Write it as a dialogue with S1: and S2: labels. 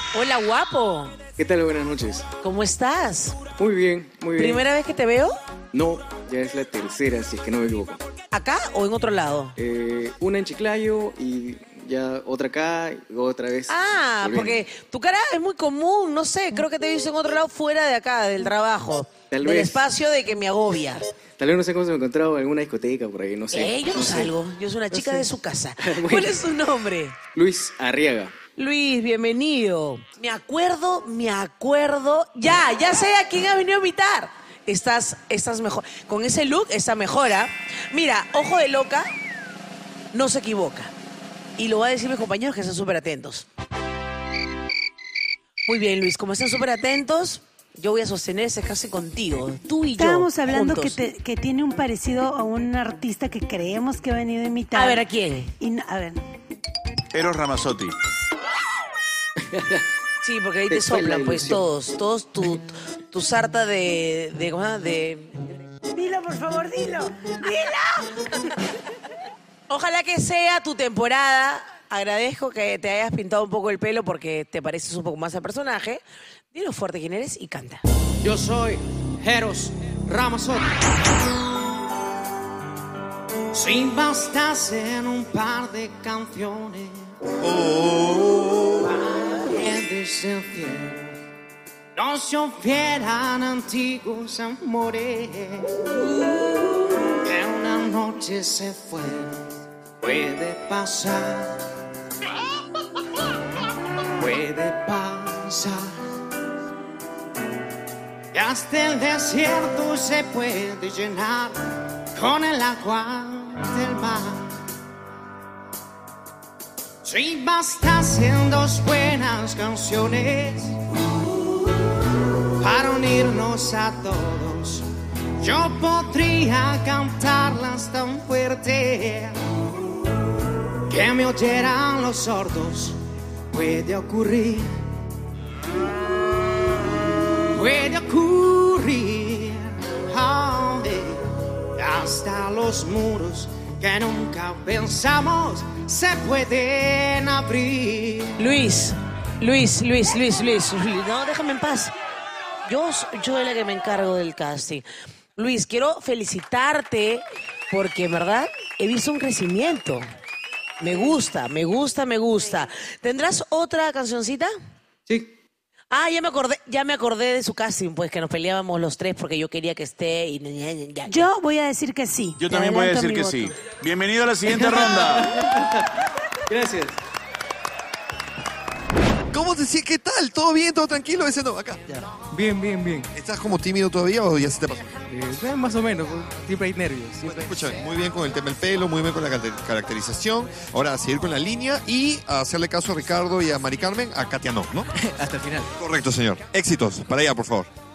S1: Hola, guapo.
S2: ¿Qué tal? Buenas noches.
S1: ¿Cómo estás?
S2: Muy bien, muy bien.
S1: ¿Primera vez que te veo?
S2: No, ya es la tercera, si es que no me equivoco.
S1: ¿Acá o en otro lado?
S2: Una en Chiclayo y ya otra acá y otra vez.
S1: Ah,
S2: volviendo.
S1: porque tu cara es muy común, no sé, creo que te he visto en otro lado fuera de acá, del trabajo.
S2: Tal
S1: del
S2: vez.
S1: espacio de que me agobia.
S2: Tal vez no sé cómo se me ha encontrado en alguna discoteca por ahí, no sé.
S1: Yo no
S2: sé.
S1: salgo, yo soy una chica
S2: sé.
S1: de su casa.
S2: Bueno.
S1: ¿Cuál es su nombre?
S2: Luis Arriaga.
S1: Luis, bienvenido. Me acuerdo. Ya sé a quién ha venido a invitar. Estás mejor. Con ese look, está mejor, ¿ah? Mira, ojo de loca, no se equivoca. Y lo va a decir mis compañeros que están súper atentos. Muy bien, Luis, como están súper atentos, yo voy a sostener ese caso contigo. Tú y yo.
S3: Estábamos hablando
S1: juntos.
S3: que tiene un parecido a un artista que creemos que ha venido a imitar.
S1: A ver, ¿a quién?
S3: A ver.
S4: Eros Ramazzotti.
S1: Sí, porque ahí te
S2: Te fue la
S1: soplan, pues,
S2: ilusión.
S1: todos tu sarta de ¿cómo se llama?
S3: Dilo, por favor, dilo. ¡Dilo!
S1: Ojalá que sea tu temporada. Agradezco que te hayas pintado un poco el pelo porque te pareces un poco más al personaje. Dilo fuerte quién eres y canta.
S5: Yo soy Eros Ramazzotti. Si bastasen un par de canciones para que desde el cielo nos llovieran antiguos amores que una noche se fue, puede pasar, puede pasar. Y hasta el desierto se puede llenar con el agua del mar. Si bastasen dos buenas canciones para unirnos a todos, yo podría cantarlas tan fuerte que me oyeran los sordos. Puede ocurrir. Puede ocurrir, hasta los muros que nunca pensamos se pueden abrir.
S1: Luis, no, déjame en paz. Yo soy la que me encargo del casting. Luis, quiero felicitarte porque, en verdad, he visto un crecimiento. Me gusta. ¿Tendrás otra cancioncita?
S2: Sí.
S1: Ah, ya me acordé de su casting, pues que nos peleábamos los tres porque yo quería que esté y ya.
S3: Yo voy a decir que sí.
S4: Yo
S3: Te
S4: también voy a
S3: adelanto
S4: decir que
S3: mi
S4: sí.
S3: voto.
S4: Bienvenido a la siguiente ronda.
S2: Gracias.
S6: ¿Cómo te sientes? ¿Qué tal? ¿Todo bien? ¿Todo tranquilo? Ese no, acá.
S2: Bien.
S6: ¿Estás como tímido todavía o ya se te pasó?
S2: Más o menos, siempre hay nervios.
S6: Bueno, escúchame, muy bien con el tema del pelo, muy bien con la caracterización. Ahora a seguir con la línea y a hacerle caso a Ricardo y a Mari Carmen, a Katia no, ¿no?
S2: Hasta el final.
S6: Correcto, señor. Éxitos. Para allá, por favor.